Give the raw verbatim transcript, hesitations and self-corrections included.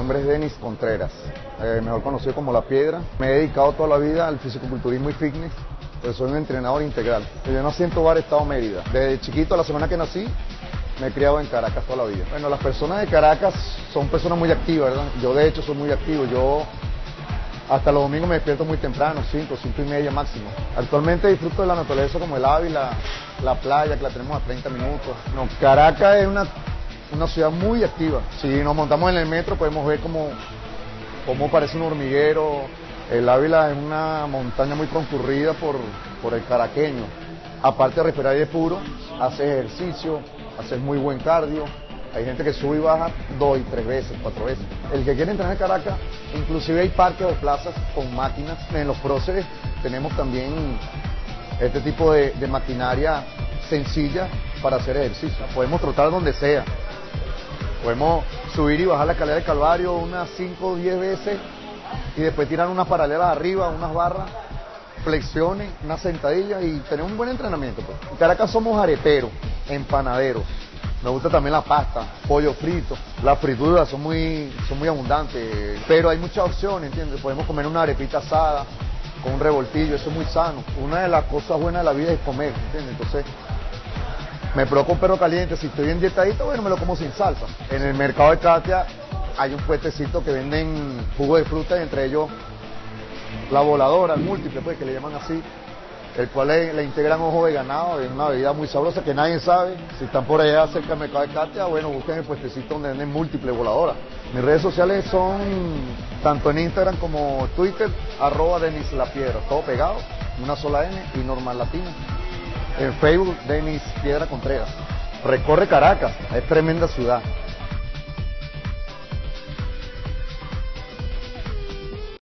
nombre es Denis Contreras, eh, mejor conocido como La Piedra. Me he dedicado toda la vida al fisicoculturismo y fitness, pero soy un entrenador integral. Yo nací en Tovar, Estado Mérida. Desde chiquito, a la semana que nací, me he criado en Caracas toda la vida. Bueno, las personas de Caracas son personas muy activas, ¿verdad? Yo de hecho soy muy activo. Yo hasta los domingos me despierto muy temprano, cinco, cinco y media máximo. Actualmente disfruto de la naturaleza como el Ávila, la playa, que la tenemos a treinta minutos. No, Caracas es una, una ciudad muy activa. Si nos montamos en el metro podemos ver cómo, cómo parece un hormiguero. El Ávila es una montaña muy concurrida por, por el caraqueño. Aparte de respirar aire puro, haces ejercicio, haces muy buen cardio. Hay gente que sube y baja dos y tres veces, cuatro veces. El que quiere entrenar en Caracas, inclusive hay parques o plazas con máquinas. En los próceres tenemos también este tipo de, de maquinaria sencilla para hacer ejercicio. Podemos trotar donde sea. Podemos subir y bajar la escalera del Calvario unas cinco o diez veces y después tirar unas paralelas arriba, unas barras, flexiones, unas sentadillas y tener un buen entrenamiento. Pues. En Caracas somos areperos, empanaderos. Me gusta también la pasta, pollo frito, las frituras son muy, son muy abundantes, pero hay muchas opciones, ¿entiendes? Podemos comer una arepita asada con un revoltillo, eso es muy sano. Una de las cosas buenas de la vida es comer, ¿entiendes? Entonces, me provoca un perro caliente, si estoy bien dietadito, bueno, me lo como sin salsa. En el mercado de Katia hay un puestecito que venden jugo de fruta, y entre ellos la voladora, el múltiple, pues, que le llaman así, el cual le, le integran ojo de ganado, es una bebida muy sabrosa que nadie sabe. Si están por allá cerca del mercado de Katia, bueno, busquen el puestecito donde venden múltiples voladoras. Mis redes sociales son, tanto en Instagram como Twitter, arroba Denis La Piedra, todo pegado, una sola N y normal latina. En Facebook, Denis Piedra Contreras. Recorre Caracas, es tremenda ciudad.